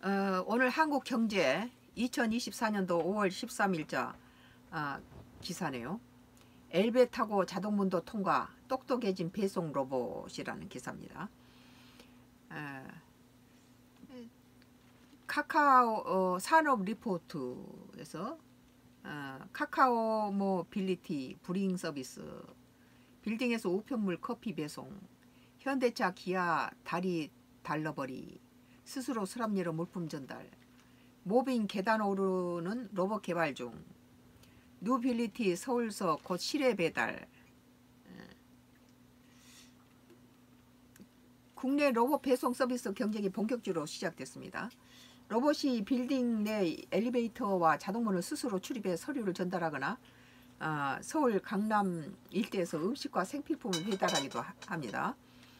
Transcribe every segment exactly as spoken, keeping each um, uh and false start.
어, 오늘 한국경제 이천이십사 년도 오월 십삼일자 아, 기사네요. 엘베 타고 자동문도 통과, 똑똑해진 배송 로봇이라는 기사입니다. 아, 카카오 어, 산업 리포트에서 어, 카카오 모빌리티 브링 서비스, 빌딩에서 우편물 커피 배송, 현대차 기아 다리 달러버리, 스스로 서랍 열어 물품 전달, 모빙 계단 오르는 로봇 개발 중, 뉴빌리티 서울서 곧 실외 배달. 국내 로봇 배송 서비스 경쟁이 본격적으로 시작됐습니다. 로봇이 빌딩 내 엘리베이터와 자동문을 스스로 출입해 서류를 전달하거나 어, 서울 강남 일대에서 음식과 생필품을 배달하기도 합니다.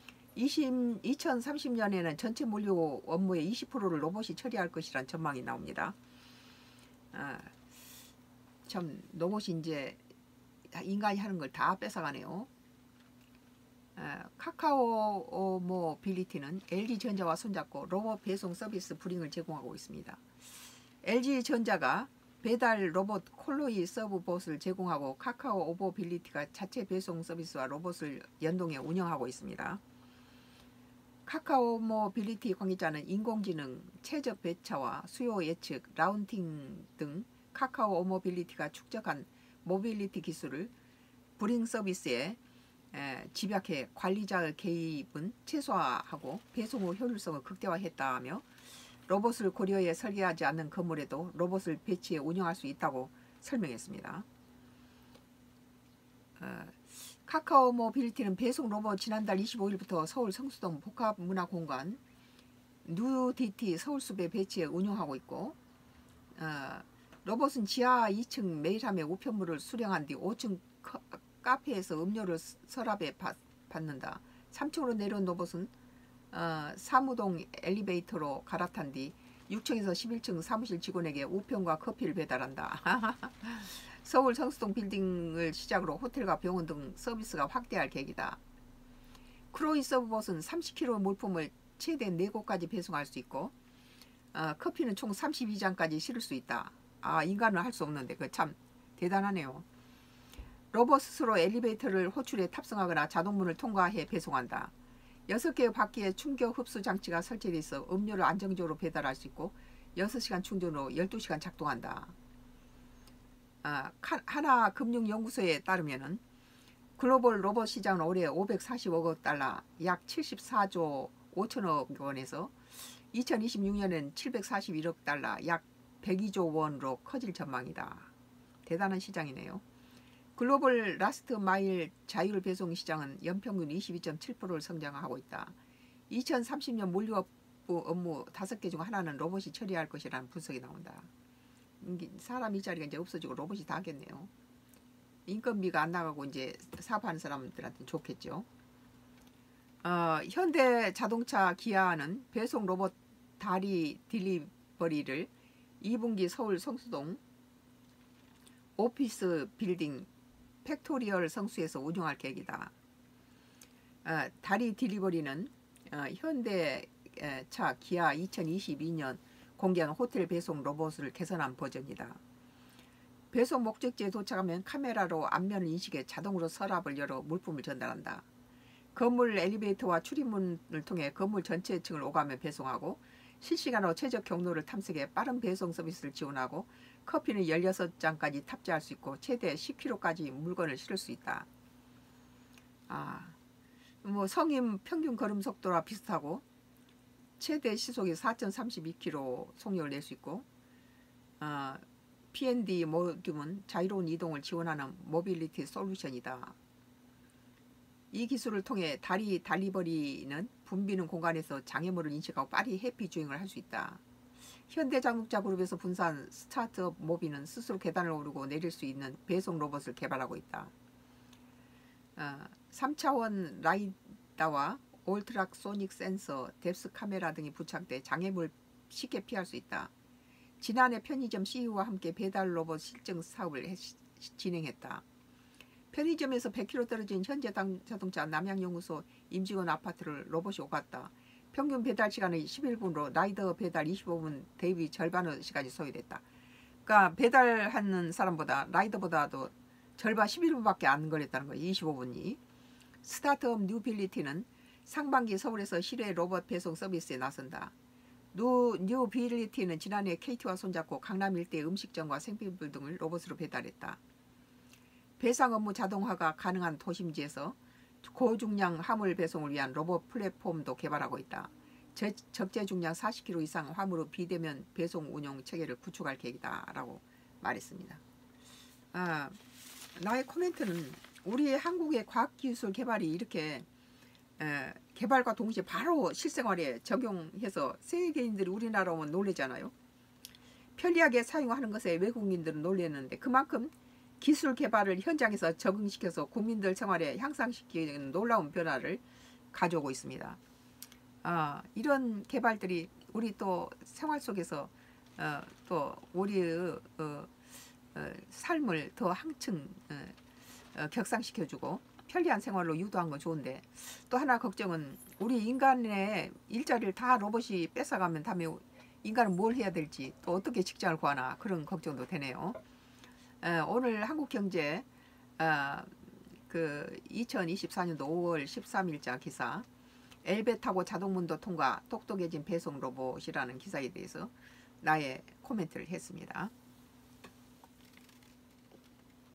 이천삼십 년에는 전체 물류 업무의 이십 퍼센트를 로봇이 처리할 것이란 전망이 나옵니다. 아, 참 로봇이 이제 인간이 하는 걸 다 뺏어가네요. 아, 카카오 모빌리티는 엘지전자와 손잡고 로봇 배송 서비스 브링을 제공하고 있습니다. 엘지전자가 배달 로봇 콜로이 서브봇을 제공하고 카카오 모빌리티가 자체 배송 서비스와 로봇을 연동해 운영하고 있습니다. 카카오 모빌리티 관계자는 인공지능, 최적 배차와 수요 예측, 라운팅 등 카카오 모빌리티가 축적한 모빌리티 기술을 브링 서비스에 집약해 관리자의 개입은 최소화하고 배송 후 효율성을 극대화했다며 로봇을 고려해 설계하지 않는 건물에도 로봇을 배치해 운영할 수 있다고 설명했습니다. 어, 카카오 모빌리티는 배송 로봇 지난달 이십오일부터 서울 성수동 복합문화공간 뉴디티 서울숲에 배치해 운영하고 있고, 어, 로봇은 지하 이 층 매일함에 우편물을 수령한 뒤 오 층 커, 카페에서 음료를 서랍에 받, 받는다. 삼 층으로 내려온 로봇은 어, 사무동 엘리베이터로 갈아탄 뒤 육 층에서 십일 층 사무실 직원에게 우편과 커피를 배달한다. 서울 성수동 빌딩을 시작으로 호텔과 병원 등 서비스가 확대할 계획이다. 크로이 서브봇은 삼십 킬로그램 물품을 최대 네 곳까지 배송할 수 있고, 어, 커피는 총 삼십이 잔까지 실을 수 있다. 아, 인간은 할 수 없는데 그 참 대단하네요. 로봇 스스로 엘리베이터를 호출해 탑승하거나 자동문을 통과해 배송한다. 여섯 개의 바퀴에 충격 흡수 장치가 설치되어 있어 음료를 안정적으로 배달할 수 있고 여섯 시간 충전으로 열두 시간 작동한다. 아, 하나금융연구소에 따르면 글로벌 로봇 시장은 올해 오백사십억억 달러, 약 칠십사조 오천억 원에서 이천이십육 년엔 칠백사십일억 달러, 약 백이조 원으로 커질 전망이다. 대단한 시장이네요. 글로벌 라스트 마일 자율 배송 시장은 연평균 이십이 점 칠 퍼센트를 성장하고 있다. 이천삼십 년 물류 업무 다섯 개 중 하나는 로봇이 처리할 것이라는 분석이 나온다. 사람 일자리가 이제 없어지고 로봇이 다 하겠네요. 인건비가 안 나가고 이제 사업하는 사람들한테는 좋겠죠. 어, 현대 자동차 기아는 배송 로봇 다리 딜리버리를 이 분기 서울 성수동 오피스 빌딩 팩토리얼 성수에서 운영할 계획이다. 어, 다리 딜리버리는 어, 현대차 기아 이천이십이 년 공개한 호텔 배송 로봇을 개선한 버전이다. 배송 목적지에 도착하면 카메라로 안면을 인식해 자동으로 서랍을 열어 물품을 전달한다. 건물 엘리베이터와 출입문을 통해 건물 전체 층을 오가며 배송하고 실시간으로 최적 경로를 탐색해 빠른 배송 서비스를 지원하고 커피는 열여섯 잔까지 탑재할 수 있고 최대 십 킬로그램까지 물건을 실을 수 있다. 아, 뭐 성인 평균 걸음 속도와 비슷하고 최대 시속이 사 점 삼이 킬로미터 속력을 낼 수 있고, 어, 피앤디 모듈은 자유로운 이동을 지원하는 모빌리티 솔루션이다. 이 기술을 통해 다리 달리버리는 붐비는 공간에서 장애물을 인식하고 빠르게 해피 주행을 할 수 있다. 현대자동차 그룹에서 분사한 스타트업 모비는 스스로 계단을 오르고 내릴 수 있는 배송 로봇을 개발하고 있다. 어, 삼 차원 라이다와 올트락소닉 센서, 뎁스 카메라 등이 부착돼 장애물 쉽게 피할 수 있다. 지난해 편의점 씨이오와 함께 배달 로봇 실증 사업을 해, 진행했다. 편의점에서 백 킬로미터 떨어진 현대자동차 남양연구소 임직원 아파트를 로봇이 오갔다. 평균 배달 시간이 십일 분으로 라이더 배달 이십오 분 대비 절반의 시간이 소요됐다. 그러니까 배달하는 사람보다 라이더보다도 절반 십일 분밖에 안 걸렸다는 거예요. 이십오 분이. 스타트업 뉴빌리티는 상반기 서울에서 실외 로봇 배송 서비스에 나선다. 뉴, 뉴빌리티는 지난해 케이티와 손잡고 강남 일대 음식점과 생필품 등을 로봇으로 배달했다. 배상 업무 자동화가 가능한 도심지에서 고중량 화물 배송을 위한 로봇 플랫폼도 개발하고 있다. 저, 적재 중량 사십 킬로그램 이상 화물의 비대면 배송 운영 체계를 구축할 계획이다 라고 말했습니다. 아, 나의 코멘트는 우리 한국의 과학기술 개발이 이렇게 에, 개발과 동시에 바로 실생활에 적용해서 세계인들이 우리나라 오면 놀라잖아요. 편리하게 사용하는 것에 외국인들은 놀랐는데 그만큼 기술 개발을 현장에서 적응시켜서 국민들 생활에 향상시키는 놀라운 변화를 가져오고 있습니다. 아, 이런 개발들이 우리 또 생활 속에서 어, 또 우리의 어, 어, 삶을 더 한층 어, 어, 격상시켜주고 편리한 생활로 유도한 건 좋은데 또 하나 걱정은 우리 인간의 일자리를 다 로봇이 뺏어가면 다음에 인간은 뭘 해야 될지 또 어떻게 직장을 구하나 그런 걱정도 되네요. 어, 오늘 한국경제 어, 그 이천이십사 년도 오월 십삼일자 기사 엘베 타고 자동문도 통과 똑똑해진 배송 로봇이라는 기사에 대해서 나의 코멘트를 했습니다.